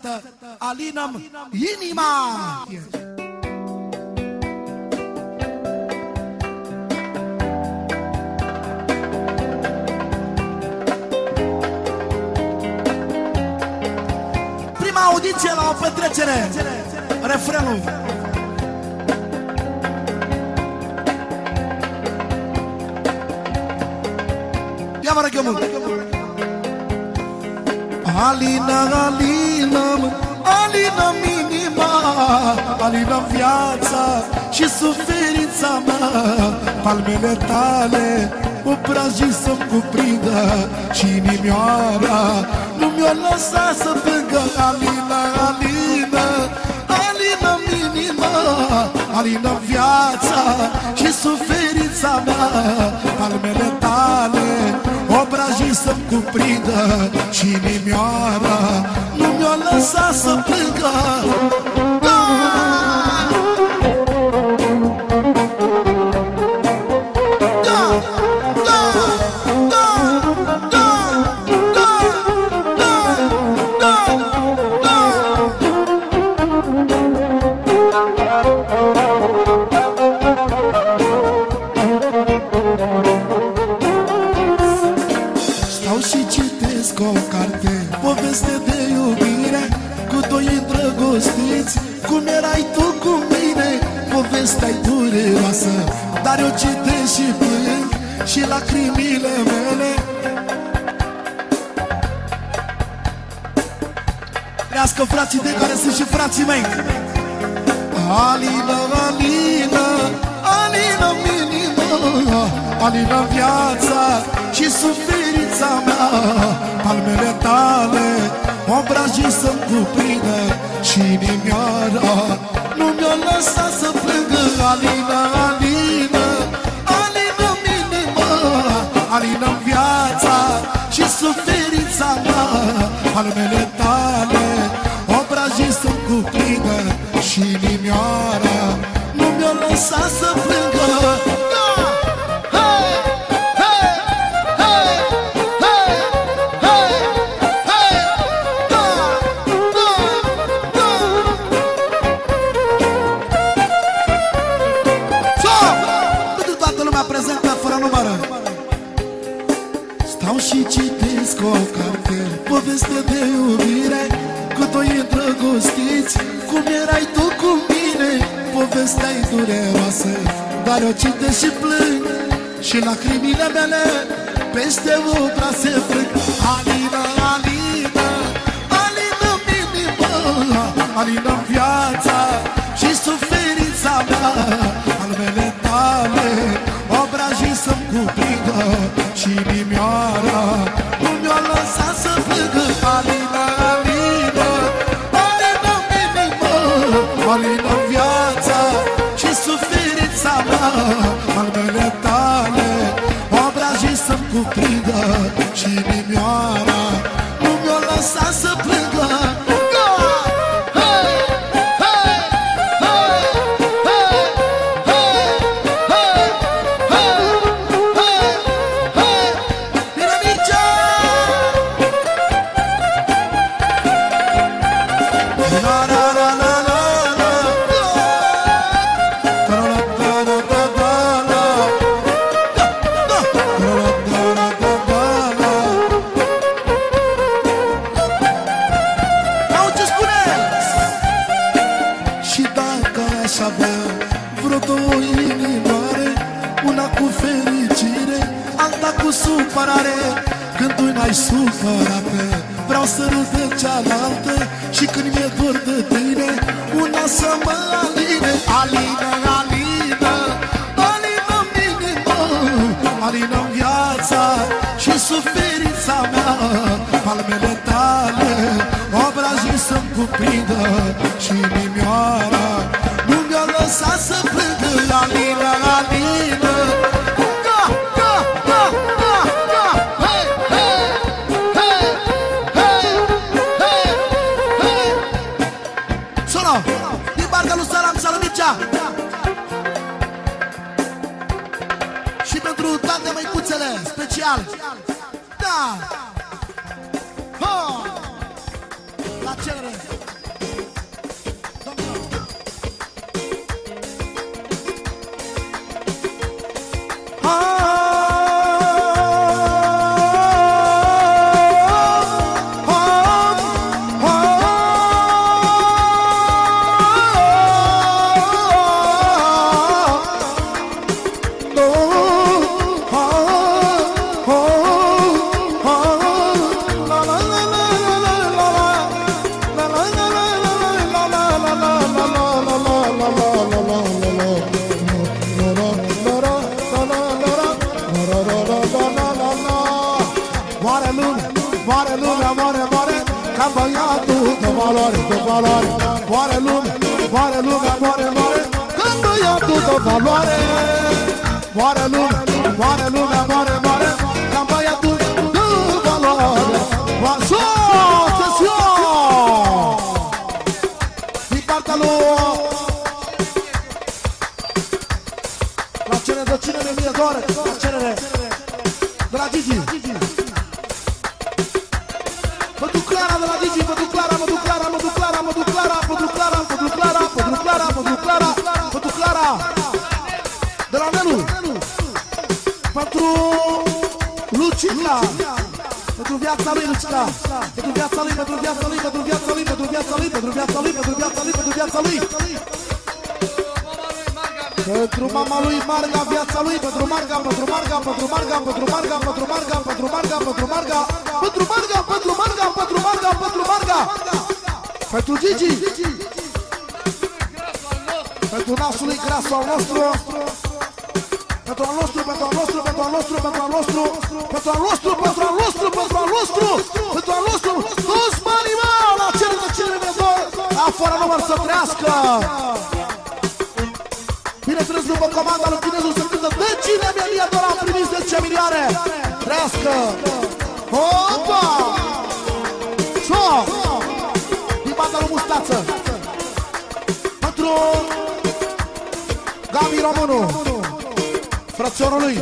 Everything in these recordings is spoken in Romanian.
casetă Alină-mi inima. Prima audiție la o petrecere, refrenul. Ia vă rog eu mult. Alina, Alina, Alina minima, Alina viața și suferința mea. Palmele tale obrajii să-mi cuprindă și inimioara nu mi-o lăsa să plângă. Alina, Alina, Alina minima, Alina viața și suferința mea. Palmele tale obrajii să-mi cuprindă și inimioara nu mi-o lăsa să plângă. Poveste de iubire cu doi îndrăgostiți, cum erai tu cu mine. Povestea-i dureroasă, dar eu citesc și plâng și lacrimile mele. Trească frații de care sunt și frații mei. Alina, Alina, Alina minima, Alina viața și suferința mea. Palmele tale obrajii să-mi cuprindă și inimioara nu mi-o lăsa să plângă. Alina, Alina, Alina minima, Alina viața și suferința mea. Palmele tale obrajii să-mi cuprindă și inimioara nu mi-o lăsa să plângă. Și citesc o carte, poveste de iubire cu doi îndrăgostiți, cum erai tu cu mine. Povestea-i dureroasă, dar eu citesc și plâng și lacrimile mele peste obra se frâng. Alina, Alina, Alina minima, Alina viața și suferința mea. Palmele tale obrajii să-mi cuprindă și inimioara nu mi-o lăsa să plângă. Alina, Alina, Alina minima, Alina viața și suferința mea. Palmele tale obrajii să-mi cuprindă și inimioara nu mi-o lăsa să plângă. Când tu n-ai supărată, vreau să râd de cealaltă și când mi-e dor de tine, una să mă aline. Alina, Alina, Alina minima, Alina viața și suferința mea. Palmele tale obrajii să-mi cuprindă și inimioara nu mi-o lăsa să plângă. Alina, Alina, din partea lui Salam, Salamița. Și pentru toate măicuțele, special. Da! cerere. Moare lumea, moare lumea, moare, moare, când băiatul dă valoare. Moare lumea, moare lumea, moare, moare, când băiatul dă valoare. Sesiune! Din partea lui la cerere de cine de doare, la cerere de la Gigi. Mă duc Clara de la Gigi, mă duc Clara, mă duc Clara, mă duc Clara, mă duc Clara, mă duc Clara, mă duc Clara, mă duc Clara, mă duc Clara, mă duc Clara de la Nelu. Pentru Lucica, pentru viața lui Lucica, pentru viața lui, pentru viața lui, pentru viața lui, pentru viața lui, pentru viața lui, pentru viața lui, pentru viața lui. Pentru mama lui Marga, viața lui, pentru Marga, pentru Marga, pentru Marga, pentru Marga, pentru Marga, pentru Marga, pentru Marga, pentru Marga, pentru Marga, pentru Marga, pentru Marga, pentru Gigi, pentru nasul lui grasul al nostru, pentru al nostru, pentru al nostru, pentru al nostru, pentru al nostru, pentru al nostru, pentru al nostru, pentru al nostru, pentru al nostru, toți banii mei, la cele de dor, afară număr să trească. Bineînțeles, după comanda lui Danezu se cântă de cine mi-a doar am primit 10 milioane. Trească! Opa! So! Din banda lui Mustață. Pentru Gabi Românu, frățiorul lui.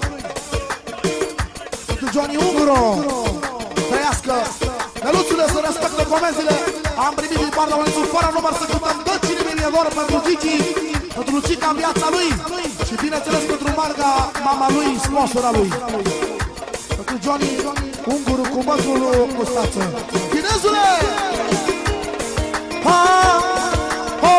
Pentru Johnny Unguro. Trăiască! Neluțule, să respectă comenzile. Am primit din partea lui fără număr să cântăm de cine mi-a doar pentru Gigi. Pentru Lucica în viața lui și bineînțeles pentru Marga, mama lui, sponsora lui. Pentru Johnny Unguru cu bățul Mustață. Danezule! Ha! Ha!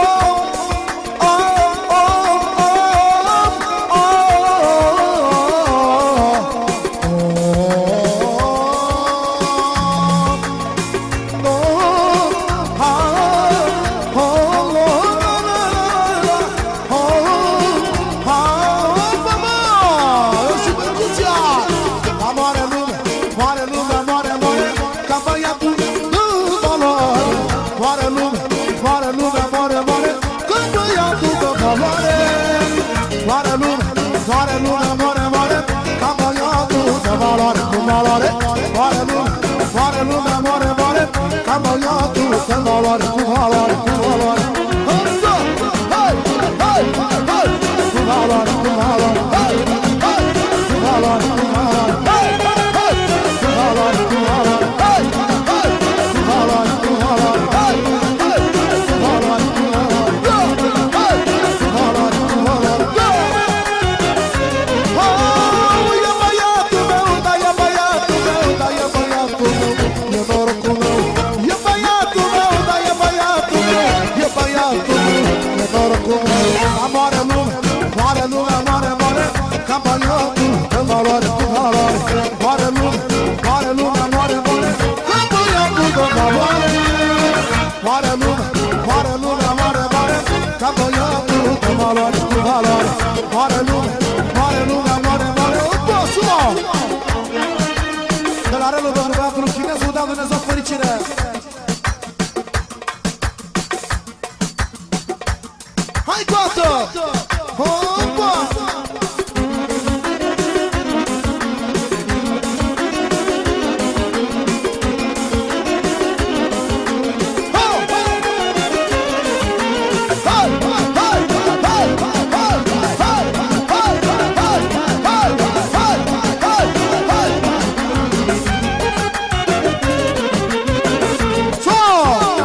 Moare lumea, moare, moare, ca băiatul de valoare, cu valoare, cu valoare. Hai, hai, hai, hai, cu valoare, cu valoare, hai, hai, cu valoare, cu valoare, hai, hai, cu valoare, cu valoare, hai, hai, cu valoare, cu valoare, hai, hai, cu valoare, cu valoare, hai, cu valoare, cu valoare. E băiatul meu, da, e băiatul meu, da, e băiatul meu. E norocul meu, e băiatul meu, da, e băiatul meu, e băiatul meu, e norocul meu. Moare lumea, moare lumea, moare, moare, ca băiatul de valoare, cu valoare. Moare lumea, moare lumea, moare, moare, ca băiatul de valoare. Moare lumea, moare lumea, moare, moare, ca băiatul de valoare, cu valoare. Moare lumea, moare lumea, moare, moare, de la relul de băiatul chinez, vă dau Dumnezeu fericire! Hai, Guta! Opa! So!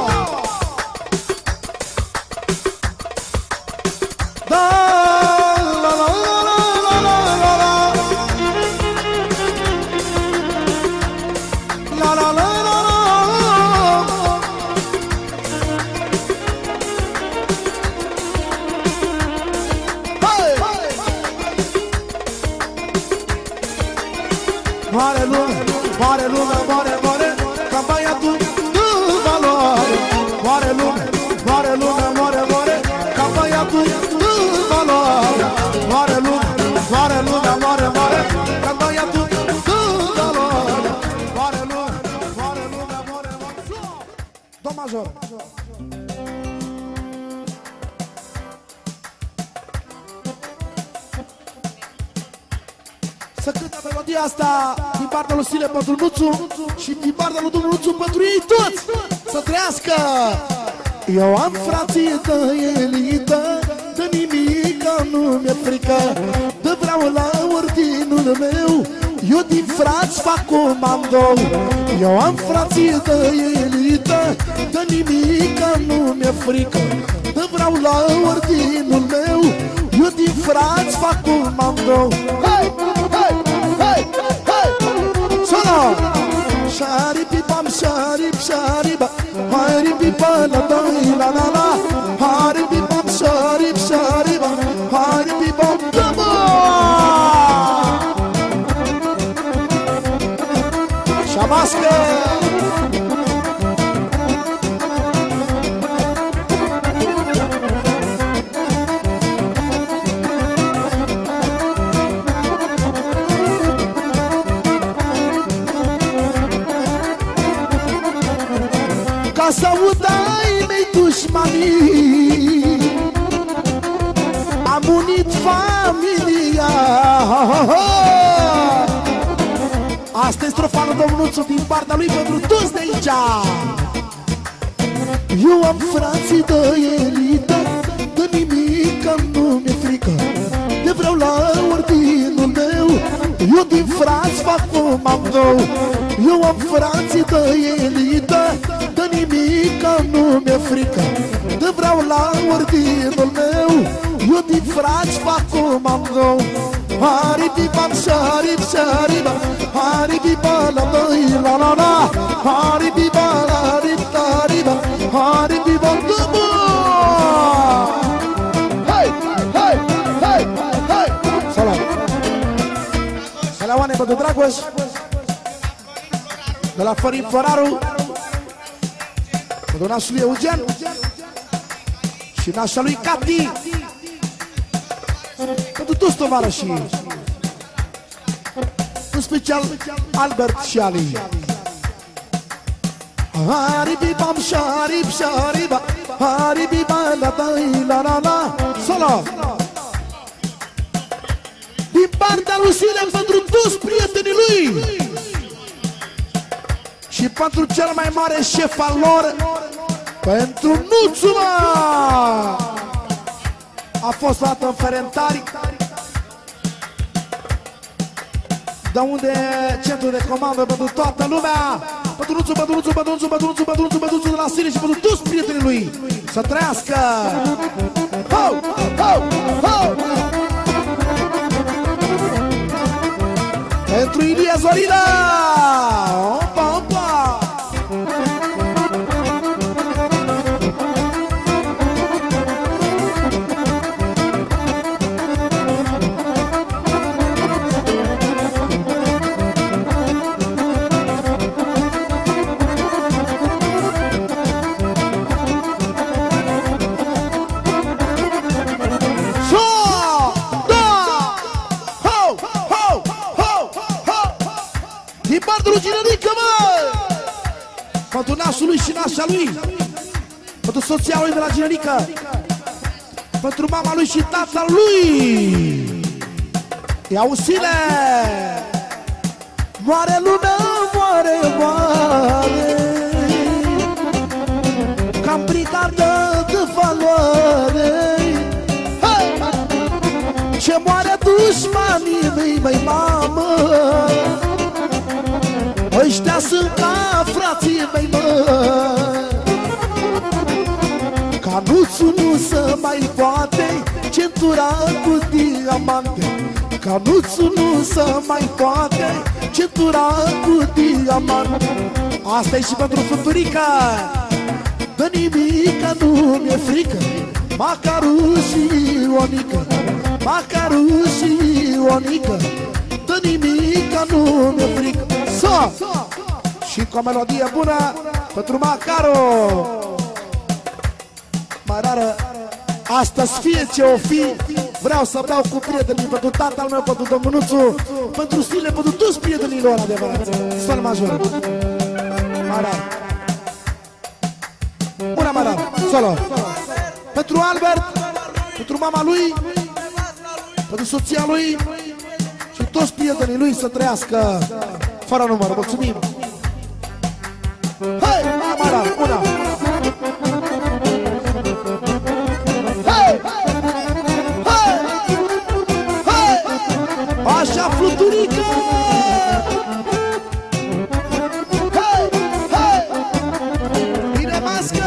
moare lume, moare, moare, ca băiatul de valoare. Moare lume, moare lume, moare, moare, ca băiatul de valoare. Moare lume, moare lume, moare, moare, ca băiatul de valoare. Moare lume, moare lume, moare, moare. Do major. Să cântă melodia asta din partea lui Sile pentru Nuțu și din partea lui domnul Nuțu pentru ei toți. Să trăiască! Eu am frații de elită, de nimica nu mi-e frică, de vreau la ordinul meu, eu din frați fac comando. Eu am frații de elită, de nimica nu mi-e frică, de vreau la ordinul meu, eu din frați fac comando. Hai! Hai! Hai! Hai! Solo! Sharipipam, sharip, shariba, haripipa, la la la la la, haripipam, sharip, shariba, haripipam, dama! Șabască! Ca să aud ai mei dușmanii, am unit familia. Asta e strofa lui domnul Nuțu din partea lui pentru toți de aici. Eu am frații de elită, de nimica nu mi-e frică, de vreau la ordinul meu, eu din frați fac comando. Eu am frații de elită, de nimica nu mi-e frică, de vreau la ordinul meu, eu din frați fac comando. Haripipam, sharip, shariba, haripipa, la la la la, haripipa, la la la, haripipa, dama! Hai, hai, hai, hai! Salam! Salamoane pentru Dragoș, de la Florin Foraru, pentru nașul lui Eugen și nașa lui Cati, pentru toți tovarășii, în special Albert și Ali. Haribibam, sharib, shariba, haribiba, la la la la. Solo! Din partea lui Sile pentru toți prietenii lui și pentru cel mai mare șef al lor, pentru Nuțu, a fost luată în Ferentari, de unde centru de comandă pentru toată lumea, pentru Nuțu, pentru Nuțu, pentru Nuțu, pentru Nuțu, pentru Nuțu, pentru Nuțu de la Sile și pentru toți prietenii lui. Să trăiască! Ho, ho, ho! Pentru Ilie Sorina! Opa, opa! Pentru nașul lui și nașa lui, pentru soția lui de la Ginerică, pentru mama lui și tata lui. Ia-o Sile! Moare lumea, moare, moare, ca-n brigadă de valoare. Hey! Ce moare dușmanii mei, măi, mamă, ăștia sunt ca frații mei, mă. Ca Nuțu nu se mai poate, centura cu diamante. Ca Nuțu nu se mai poate, centura cu diamante. Asta e și pentru Fânturica, de nimica nu mi-e frică, Macaru și Ionica, Macaru și Ionica, de nimica nu mi-e frică. Și cu o melodie bună pentru Macaru. Mai rară, astăzi fie ce o fi, vreau să beau cu prietenii, pentru tatăl meu, pentru domnuțul, pentru Stile, pentru toți prietenilor adevărați. Sol major. Mai rar. Una mai rar, solo. Pentru Albert, pentru mama lui, pentru soția lui și toți prietenii lui să trăiască fără număr. Mulțumim! Hai, mai rar, una! Hai! Hai! Hai! Așa, fluturică! Hai! Hai! Bine mască!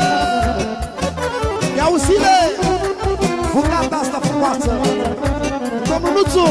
Ia uzile! Bucata asta frumoasă! Domnul Nuțu!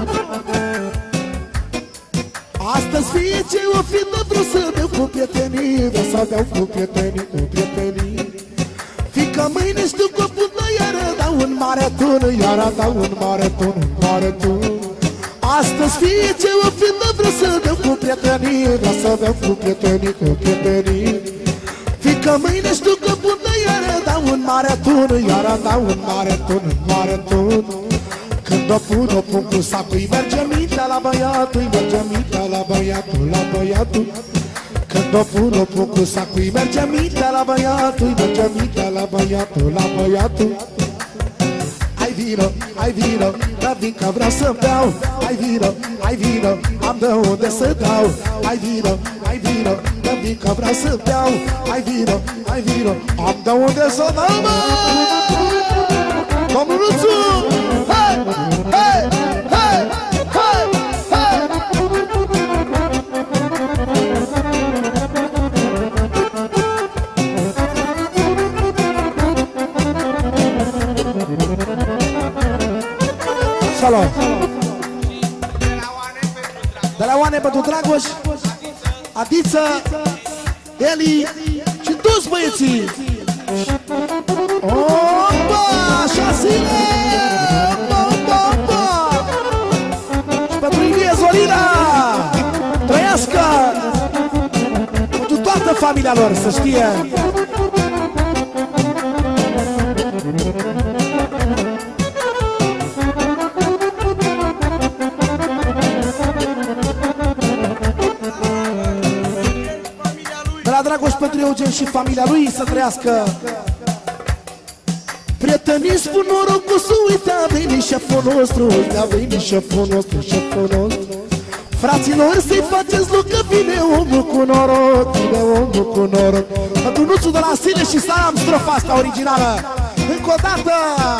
Astăzi fie ce o fi, nu vreau să beau cu prietenii, vreau să beau cu prietenii, cu prietenii. Fică mâine știu că pună, iară dau un maraton, iară dau un maraton, un maraton. Astăzi fie ce o fi, nu vreau să beau cu prietenii, vreau să beau cu prietenii, cu prietenii. Fică mâine știu că pună, iară dau un maraton, iară dau un maraton, un maraton. Când o pun cu sacul, îi merge mintea la băiatul, îi merge mintea la băiatul, la băiatul. Când o pun cu sacul, îi merge mintea la băiatul, îi merge mintea la băiatul, la băiatul. Ai vino, dar vin că vreau să beau. Ai vino, am de unde să dau. Ai vino, dar vin că vreau să beau. Ai vino, am de unde să dau, mă! Domnul Nuțu! Hai! Hai! Hai! Hai! Hai! Salam! De la Oane pentru Dragoș, Adiță, Eli și toți băieții! Opa! Așa zile! Și pentru Ilie Sorina! Trăiască! Pentru toată familia lor, să știe! De la Dragoș pentru Eugen și familia lui să trăiască! Prietenii spun norocul să uite, a venit șeful nostru, uite, a venit șeful nostru, șeful nostru. Fraților, să-i faceți loc că vine omul cu noroc, vine omul cu noroc. Pentru Nuțul de la Sile și Salam, strofa asta originală. Încă o dată!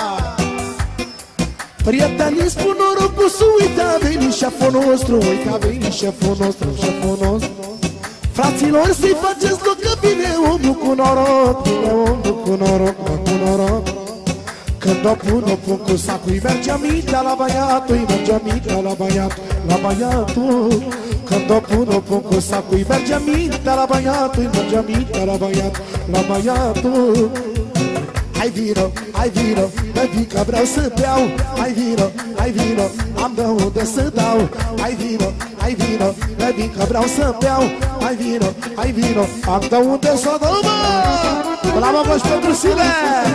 Prietenii spun norocul să uite, a venit șeful nostru, uite, a venit șeful nostru, șeful nostru. Fraților, să-i faceți loc că vine omul cu noroc, vine omul cu noroc, cu noroc. Când o pun cu sacul, îi merge mintea la băiatul, îi merge mintea la băiatul, la băiatul. Când o pun cu sacul, îi merge mintea la băiatul, îi merge mintea la băiatul, la băiatul. Ai vino, mai vin că vreau să beau. Ai vino, am de unde să dau. Ai vino, mai vin că vreau să beau. Ai vino, am de unde să dau, mă! La Mogoș pentru Sile!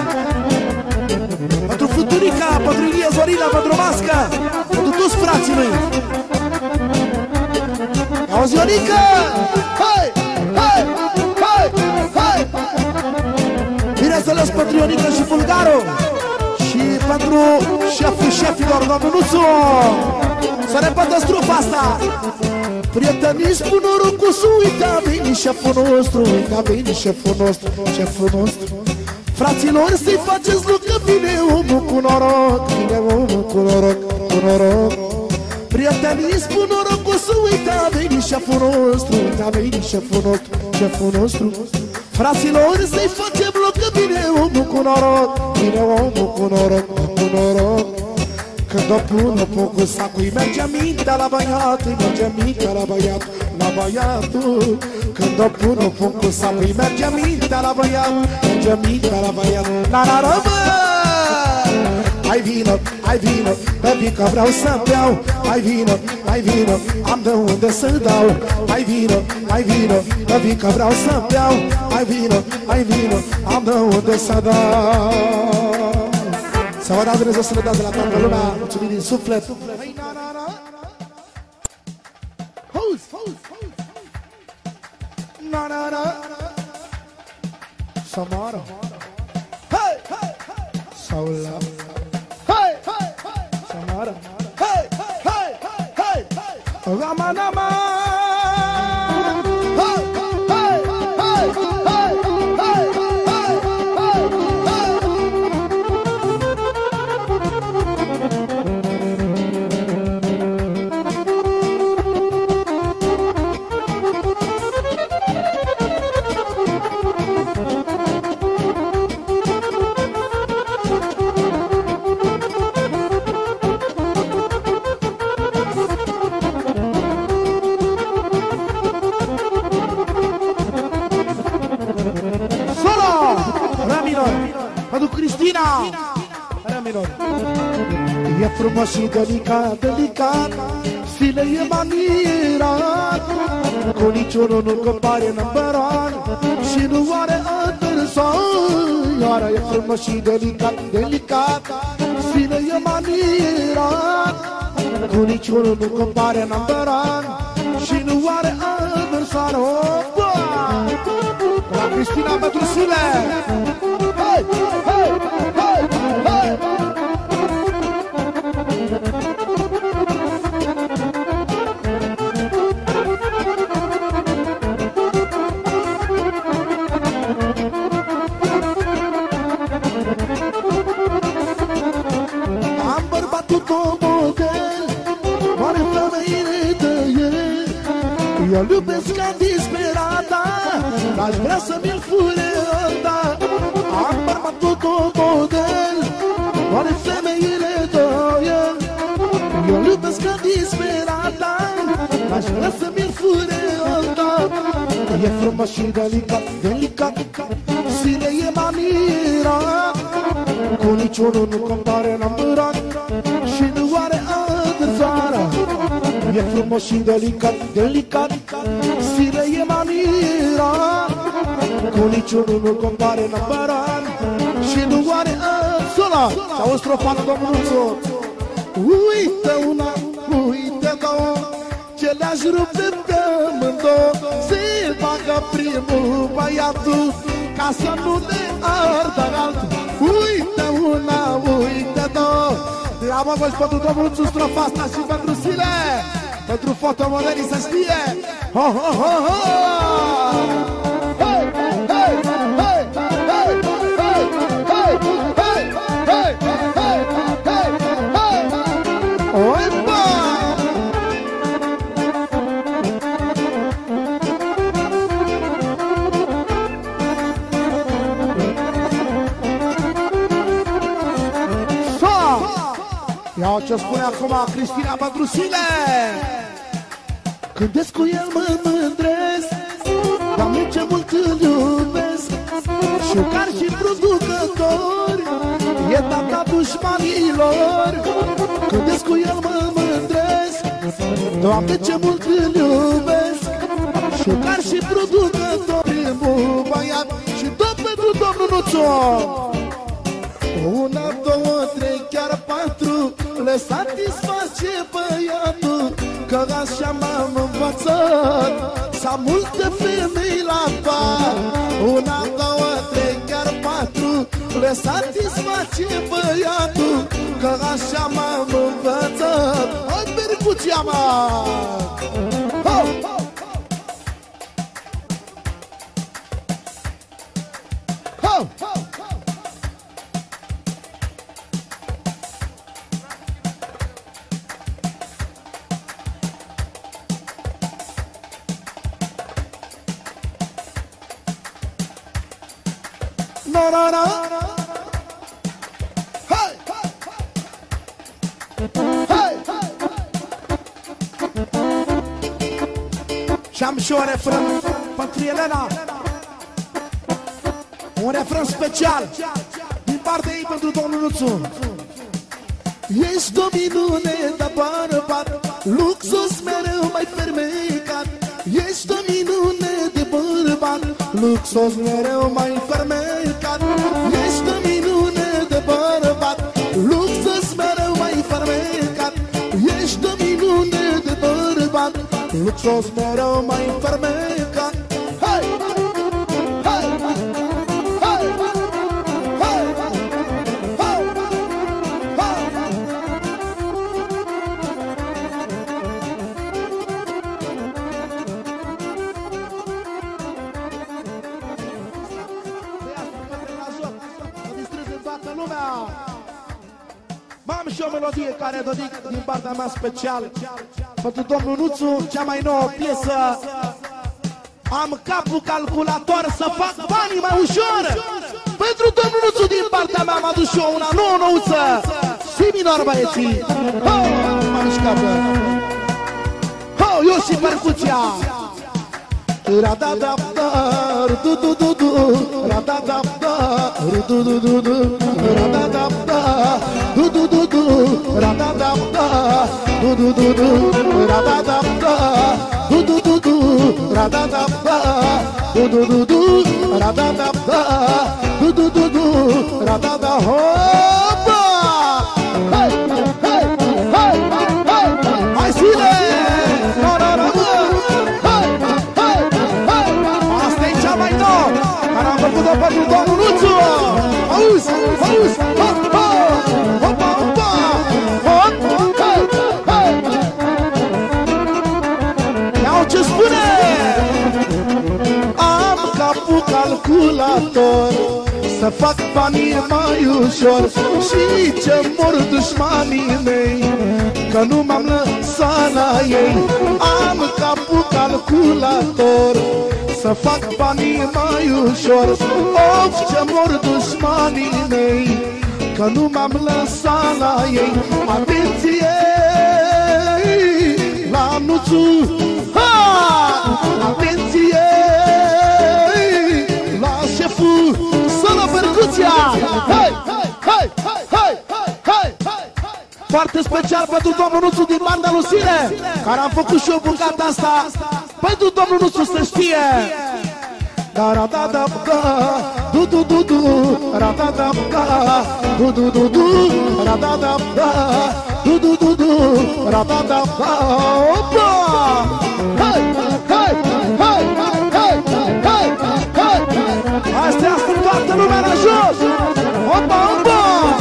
Pentru Futurica, pentru Ilie Sorina, pentru Masca, pentru toți frații lui. Auzi, Ionică! Hai! Hai! Hai! Hai! Bineînțeles pentru Ionică și Bulgaru și pentru șeful șefilor, domnul Nuțu. Să repetă strofa asta. Prietenii spun norocul să uite, a venit șeful nostru, uite, a venit șeful nostru, șeful nostru. Fraților, să-i faceți loc că vine omul cu noroc, vine omul cu noroc, cu noroc. Prietenii spun norocul să uite, a venit șeful nostru, uite, a venit șeful nostru, șeful nostru. Fraților, să-i facem loc că vine omul cu noroc, vine omul cu noroc, cu noroc. Când o pun cu sacul, îi merge mintea la băiatul, îi merge mintea la băiatul, la băiatul. Când o pun cu sacul, îi merge mintea la băiatul, merge mintea la băiatul, la la la, bă! hai vină, hai vină, că vreau să beau. Hai vină, hai vină, am de unde să dau. Hai vină, că vreau să beau. Hai vină, am de unde să dau. Să vă dau Dumnezeu să le dați de la toată lumea. Mulțumim din suflet. Samara, hey, hey, Salam, hey, hey, Samara, hey, hey, hey, Ramanama, hey, hey, hey, e frumos și delicat, delicat, stile e manierat, cu niciunul nu compare numberan și nu are adversar. E frumos și delicat, delicat, stile e manierat, cu niciunul nu compare numberan și nu are adversar. La Cristina Mătrusile, hai, hai, hai, hai. Am bărbatul tot model, moare femeile de el. Eu iubesc ca disperata, aș vrea să mi-l fure ăsta. Am bărbatul tot model, moare femeile de el. Eu iubesc ca disperata, aș vrea să mi-l fure ăsta. E frumos și delicat, delicat, sine e mamira, cu niciunul nu compare numberan și nu are adversară. E frumos și delicat, delicat, sine e mamira, cu niciunul nu compare numberan și nu are adversară. Sau o strofană, domnul Nuțu. Uite una, uite două, ce le-aș rupe pe amândouă, se facă primul băiatul, ca să nu ne ardă altul. Uite una, uite două. Am avut pentru domnul Nuțu strofa asta și pentru sine, pentru fotomodelii să știe. Ho, ho, ho, ho! Hei, hei, hei, hei, hei, hei, hei, hei, hei, hei, hei. Oipa! Ia ce spune acum Cristina Mătrusile. Când des cu el mă mândresc, Doamne ce mult îl iubesc. Șucar și producător, e tata dușmanilor. Când des cu el mă mândresc, Doamne ce mult îl iubesc. Șucar și producător, primul băiat și tot pentru domnul Nuțu. Una, două, trei, chiar patru, le satisface băiatul, că așa m-am învățat, să am multe femei la bar. Una, două, trei, chiar patru, le satisface băiatul, că așa m-am învățat. Hai, percuția, mă! Ho! Ho! No, no, no. Hey! Hey! Și am și un refren pentru Elena. Un refren special din partea ei pentru domnul Nuțu. Ești o minune de bărbat, luxus mereu mai fermecat. Ești o minune de bărbat, luxus mereu mai fermecat. Ești o minune de bărbat, luxus mereu mai fermecat. Ești o minune de bărbat, luxus mereu mai fermecat. Hai! Hai! Hai! Hai! Hai! Am și o melodie care dedic din partea mea special pentru domnul Nuțu, cea mai nouă piesă. Am capul calculator să fac banii mai ușor. Pentru domnul Nuțu din partea mea am adus și eu una nouă nouță. Si minor, băieții. Ho, m-am mișcat. Ho, eu și percuția. Ra-da-da-da, ru-du-du-du-du, ra-da-da-da, ru-du-du-du-du, ra-da-da-da, du-du-du-du, ra-da-da-da, du-du-du-du, ra-da-da-da, du-du-du-du, ra-da-da-da, du-du-du-du, ra-da-da-da, du-du-du-du, ra-da-da, hopa! Hai, hai, hai, hai, hai, zile! Care am făcut-o pentru domnul Nuțu. Auzi, auzi, hopa, hopa, hopa, hopa, hai, hai. Iau ce spune. Am capul calculator să fac banii mai ușor. Și ce mor dușmanii mei că nu m-am lăsat la ei. Am capul calculator să fac banii mai ușor. Of, ce mor dușmanii mei că nu m-am lăsat la ei. Atenție la Nuțu, ha! Atenție la șeful, sună percuția. Hai, hai, hai, hai, hai, hai, hai. Foarte special pentru domnul Nuțu din banda lui Sine, care am făcut și eu bucata asta pentru domnul Nuțu să știe. Da-ra-da-da-da, du-du-du-du, ra-da-da-da, du-du-du-du, ra-da-da-da, du-du-du-du, ra-da-da-da, opa! Hai, hai, hai, hai, hai, hai! Astea sunt toată lumea la jos! Opa, opa!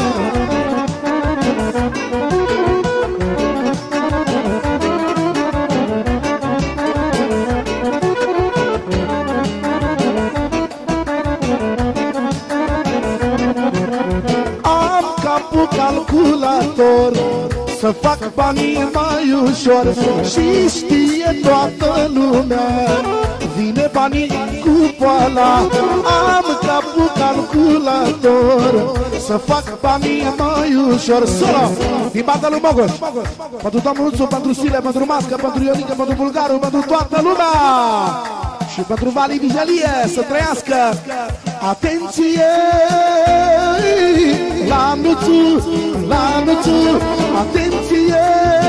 Calculator să fac banii mai ușor. Și știe toată lumea, vine banii cu poala. Am capul calculator să fac banii mai ușor. Sună din partea lui Mogoș, pentru domnul Nuțu, pentru Sile, pentru Mască, pentru Ionică, pentru Bulgaru, pentru toată lumea. Și pentru Vali Vigelie să trăiască. Atenție la Nuțu, la Nuțu, atenție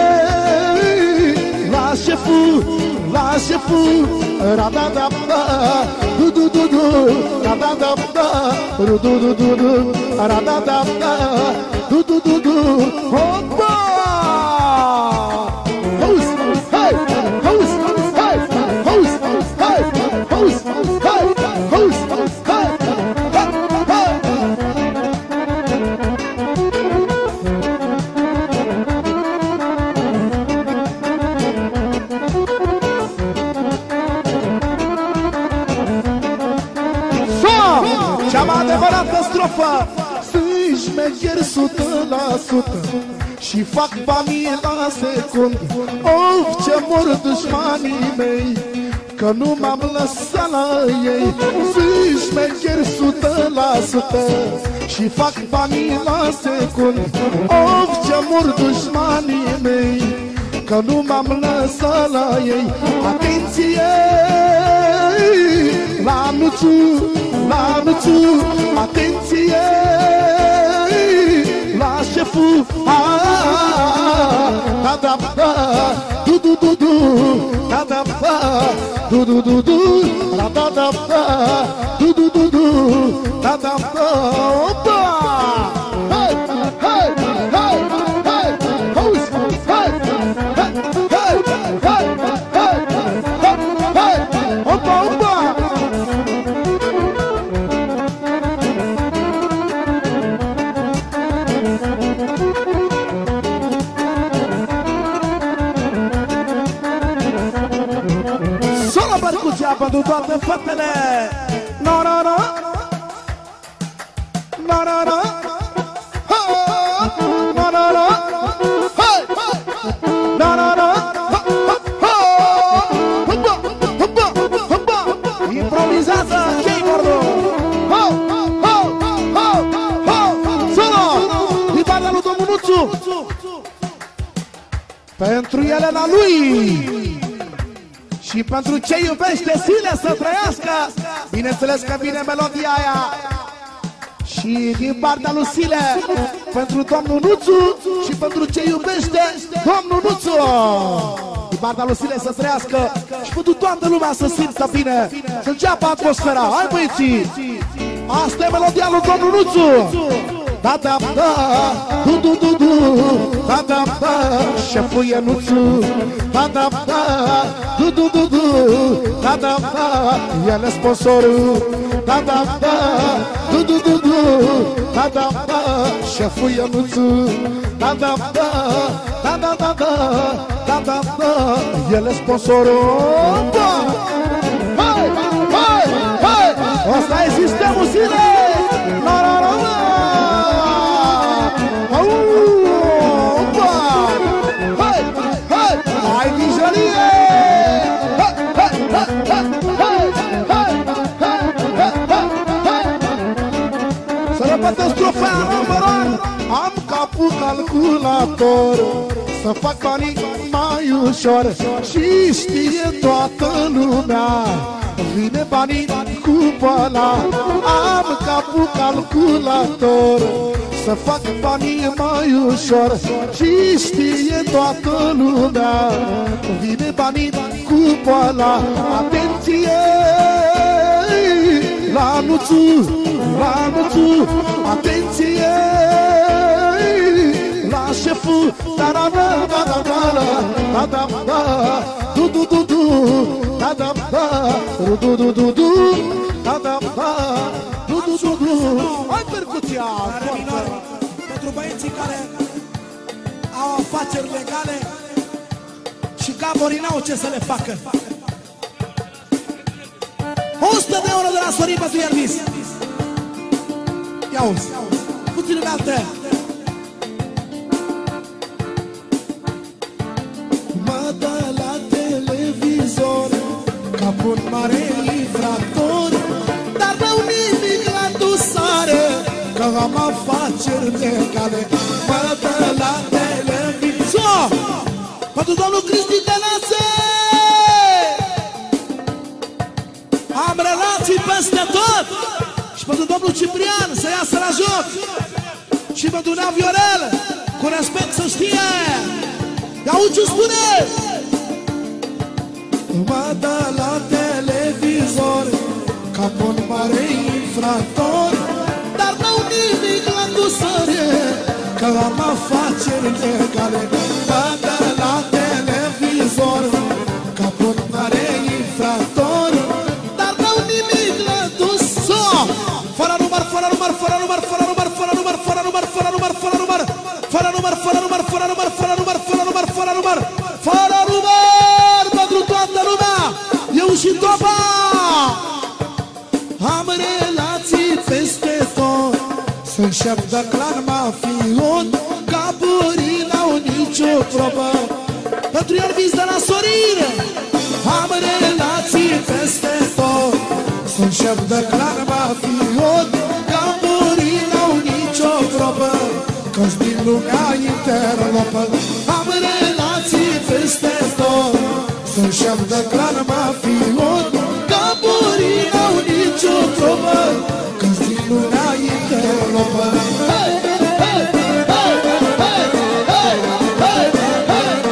la șeful, la șeful. Ra-da-da-da, du-du-du-du, ra-da-da-da, ru-du-du-du-du, ra-da-da-da, du-du-du-du, hopa! Hauzi, hai, hauzi, hai, hauzi, hai, hauzi, hai, hauzi, hai, hai. Cea mai adevărată strofă. Sunt șmecher 100% și fac banii la secund. Of, ce mor dușmanii mei că nu m-am lăsat la ei. Sunt șmecher 100% și fac banii la secund. Of, ce mor dușmanii mei că nu m-am lăsat la ei. Atenție la Nuțu, la Nuțu, atenție la șeful, da da da, du du du du, da da da, du du du du, da da da da, du du du du, da da da, opa! Hai, hai, hai, hai, house, hai, hai, hai, hai, hai, hai, opa, opa! Pentru toate fetele. No, no, no. No, no, no. No, no, no. No, no, no. Improvizează keyboard-ul. Solo! Din partea lui domnul Nuțu. Pentru Elena lui și pentru ce iubește zile să trăiască. Bineînțeles că vine melodia aia. Și din partea lui Sile, pentru domnul Nuțu și pentru ce iubește domnul Nuțu. Din partea lui Sile să trăiască și pentru toată lumea să simtă bine. Să înceapă atmosfera. Hai băieții! Asta e melodia lui domnul Nuțu. Da, da, da, du, du, du, du, da, da, da, șeful Ionuțu. Da, da, da, du, du, du, du, da, da, da, el e sponsorul. Da, da, da, du, du, du, du, da, da, da, șeful Ionuțu. Da, da, da, da, da, da, da, da, da, da, el e sponsorul. Hai, hai, hai, ăsta e sistemul zilei. La, la, la, la. Să repetăm strofa numărul 1. Am capul calculator să fac banii mai ușor și știe toată lumea vine banii cu păla. Am capul calculator să fac banii mai ușor și știe toată lumea vine banii cu păla. Atenție la Nuțu, la Nuțu, atenție la șeful. Da, da, da, da, da, da, da, da, da, du, du, du, du, da, da, da, du, du, du, du, du, da, da, da, du, du, du, du. Hai percuția! Pentru băieții care au afaceri legale și gaborii n-au ce să le facă. 100 de euro de la Sorin pentru Iervis. Ia uzi, puțin în altă. Mă dă la televizor ca un mare infractor, dar n-au nimic la dosare, că am afaceri legale. Mă dă la televizor pentru domnul Cristi Danezu. Am relații peste tot. Și pentru domnul Ciprian să iasă la joc. Și pentru Nea Viorel, cu respect să știe. Ia-uzi ce spune. Mă dă la televizor ca un mare infractor, dar n-au nimic la dosare, că am afaceri legale. Mă dă la televizor ca un mare infractor, dar n-au nimic la dosare. Fără număr, fără număr, fără număr, fără număr, fără număr, fără număr, fără număr, fără număr, fără număr, fără număr, fără număr, fără număr, fără număr, fără număr, fără număr pentru toată lumea. Eu și Topa am relații peste tot, sunt șef de clan mafiot, capurii n-au nicio probă. pentru Iervis de la Sorin. Am relații peste tot, sunt șef de clan mafiot, capurii n-au nicio probă, că-s din lumea interlopă. Am relații peste tot, sunt șef de clan mafiot, capurii n-au nicio probă, că-s din lumea interlopă. Hey, hey, hey, hey, hey, hey, hey, hey.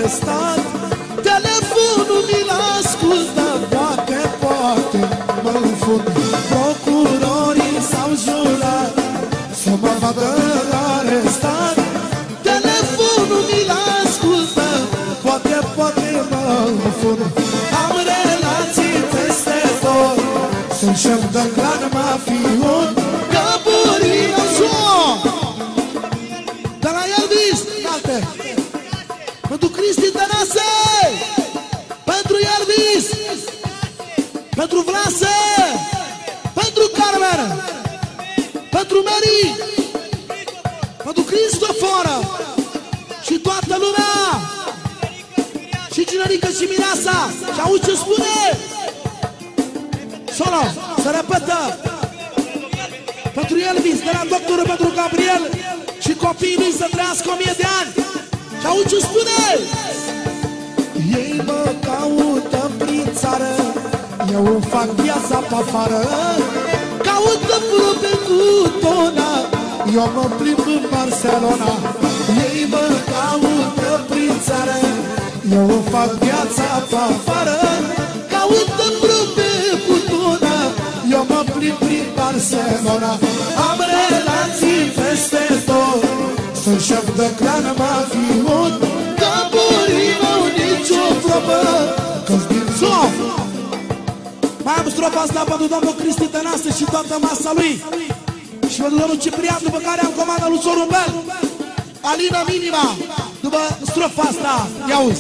arestat. Telefonul mi-l ascultă, poate mă înfund. Procurorii s-au jurat să mă vadă arestat. Telefonul mi-l ascultă, poate mă înfund. Am relații peste tot, sunt șef de clan mafiot. Găburii așa de la Elvis, alte pentru Cristi Tănase, pentru Elvis, pentru Vlase, pentru Carmen, pentru Mary, pentru Cristoforă și toată lumea, și Ginerică și Mireasa. Și auzi ce spune? Solo, se repetă. Pentru Elvis, de la doctorul pentru Gabriel și copiii lui să trăiască 1000 de ani. Și auzi ce spune? Ei mă caută prin țară, eu îmi fac viața pe afară. Caută probe cu tona, eu mă plimb în Barcelona. Ei mă caută prin țară, eu îmi fac viața pe afară. Caută probe cu tona, eu mă plimb prin Barcelona. Am relații peste tot, sunt șef de clan mafiot. Găburii n-au nicio probă, că-ți din zon. Mai am strofa asta pentru domnul Cristi Tănase și toată masa lui, și pentru domnul Ciprian, după care am comanda lui Sorumbel Alina Minima. După strofa asta, ia-uzi.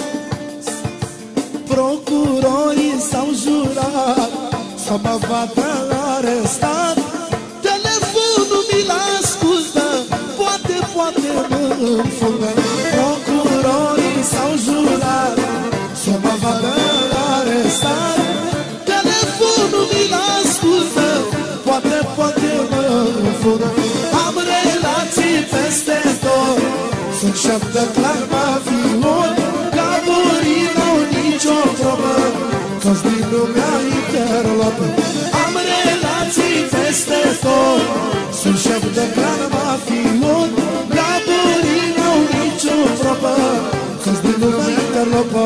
Procurorii s-au jurat să mă vadă arestat. Telefonul mi-l ascultă, poate mă înfundă. Procurorii s-au jurat să mă vadă arestat. Telefonul mi-l ascultă, poate mă înfundă. Am relații peste tot, sunt șef de clan mafiot. Găburii n-au nicio probă, că-s din lumea interlopă. Am relații peste tot, sunt șef de clan mafiot. Găburii n-au nicio probă, că-s din lumea interlopă.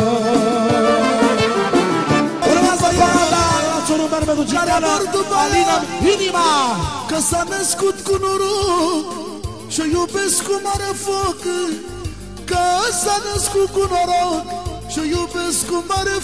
Urmează banda la Sorumbel pentru Cipriana, Alina Minima. Că s-a născut cu noroc și-o iubesc cu mare foc. Că s-a născut cu noroc și-o iubesc cu mare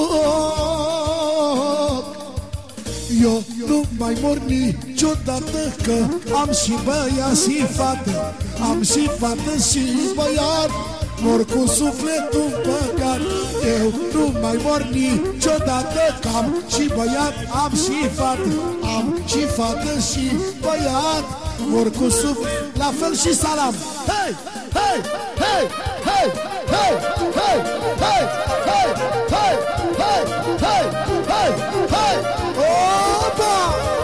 foc. Eu nu mai mor niciodată, că am și băiat și fată. Am și fată și băiat, mor cu sufletul păcat. Eu nu mai mor niciodată, că am și băiat, am și fată. Am și fată și băiat, mor cu suflet. La fel și Salam. Hei, hei, hei, hei, hei, hei, hei, hei, hei, hei, hei, hei, hei. Opa!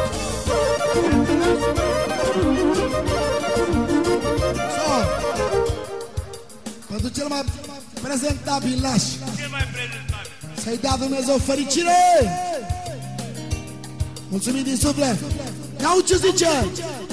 Pentru cel mai prezentabil laș, să-i dea Dumnezeu fericire. Mulțumim din suflet. Iau ce zice.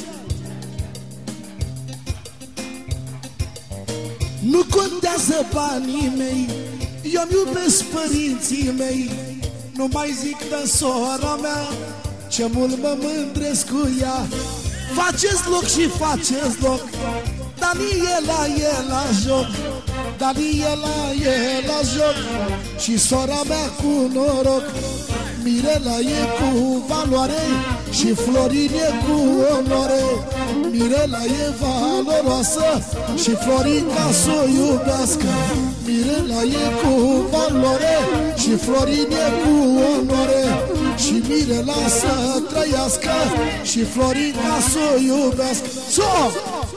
Nu contează banii mei, eu-mi iubesc părinții mei. Nu mai zic de sora mea, ce mult mă mândresc cu ea. Faceți loc și faceți loc, Daniela e la joc. Daniela e la joc și sora mea cu noroc. Mirela e cu valoare și Florin e cu onoare. Mirela e valoroasă și Florin ca s-o iubească. Mirela e cu valoare și Florin e cu onoare. Și Mirela să trăiască și Florin ca s-o iubească.